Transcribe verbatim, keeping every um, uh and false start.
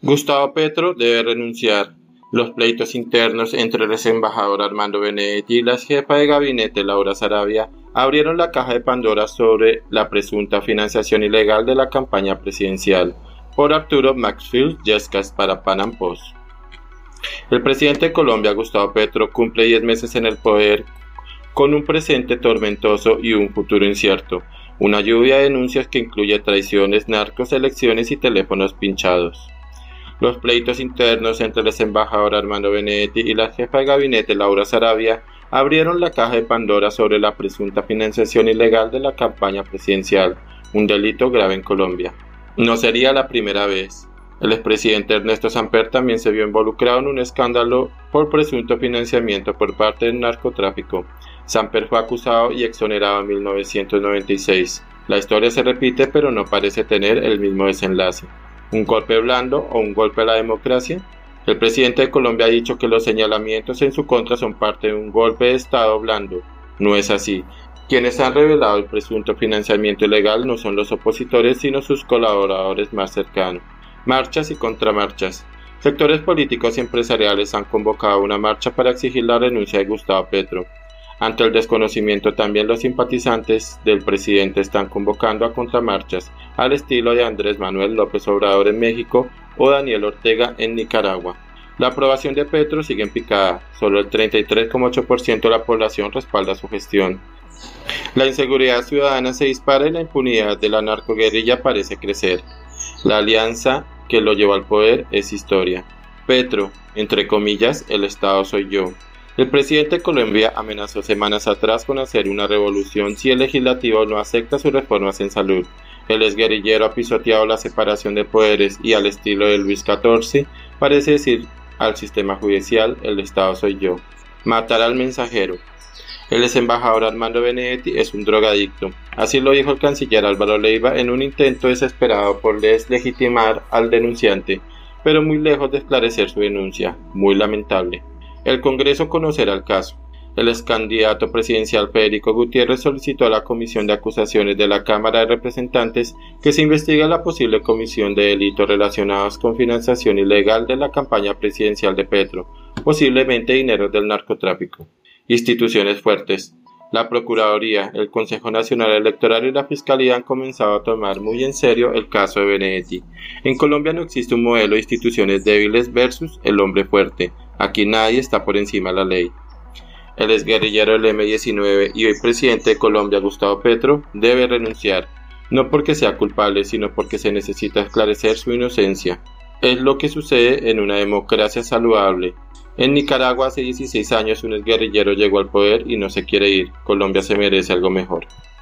Gustavo Petro debe renunciar. Los pleitos internos entre el ex embajador Armando Benedetti y la jefa de gabinete Laura Sarabia abrieron la caja de Pandora sobre la presunta financiación ilegal de la campaña presidencial. Por Arturo Maxfield Yescas para Pan Am Post. El presidente de Colombia, Gustavo Petro, cumple diez meses en el poder con un presente tormentoso y un futuro incierto. Una lluvia de denuncias que incluye traiciones, narcos, elecciones y teléfonos pinchados. Los pleitos internos entre el ex embajador Armando Benedetti y la jefa de gabinete Laura Sarabia abrieron la caja de Pandora sobre la presunta financiación ilegal de la campaña presidencial, un delito grave en Colombia. No sería la primera vez. El expresidente Ernesto Samper también se vio involucrado en un escándalo por presunto financiamiento por parte del narcotráfico. Samper fue acusado y exonerado en mil novecientos noventa y seis. La historia se repite, pero no parece tener el mismo desenlace. ¿Un golpe blando o un golpe a la democracia? El presidente de Colombia ha dicho que los señalamientos en su contra son parte de un golpe de Estado blando. No es así. Quienes han revelado el presunto financiamiento ilegal no son los opositores, sino sus colaboradores más cercanos. Marchas y contramarchas. Sectores políticos y empresariales han convocado una marcha para exigir la renuncia de Gustavo Petro. Ante el desconocimiento, también los simpatizantes del presidente están convocando a contramarchas, al estilo de Andrés Manuel López Obrador en México o Daniel Ortega en Nicaragua. La aprobación de Petro sigue en picada, solo el treinta y tres coma ocho por ciento de la población respalda su gestión. La inseguridad ciudadana se dispara y la impunidad de la narcoguerrilla parece crecer. La alianza que lo llevó al poder es historia. Petro, entre comillas, el Estado soy yo. El presidente de Colombia amenazó semanas atrás con hacer una revolución si el legislativo no acepta sus reformas en salud. El exguerrillero ha pisoteado la separación de poderes y, al estilo de Luis catorce, parece decir al sistema judicial, el Estado soy yo. Matar al mensajero. El ex embajador Armando Benedetti es un drogadicto. Así lo dijo el canciller Álvaro Leiva en un intento desesperado por deslegitimar al denunciante, pero muy lejos de esclarecer su denuncia. Muy lamentable. El Congreso conocerá el caso. El ex candidato presidencial Federico Gutiérrez solicitó a la Comisión de Acusaciones de la Cámara de Representantes que se investigue la posible comisión de delitos relacionados con financiación ilegal de la campaña presidencial de Petro, posiblemente dinero del narcotráfico. Instituciones fuertes. La Procuraduría, el Consejo Nacional Electoral y la Fiscalía han comenzado a tomar muy en serio el caso de Benedetti. En Colombia no existe un modelo de instituciones débiles versus el hombre fuerte. Aquí nadie está por encima de la ley. El exguerrillero del eme diecinueve y hoy presidente de Colombia, Gustavo Petro, debe renunciar, no porque sea culpable, sino porque se necesita esclarecer su inocencia. Es lo que sucede en una democracia saludable. En Nicaragua hace dieciséis años un exguerrillero llegó al poder y no se quiere ir. Colombia se merece algo mejor.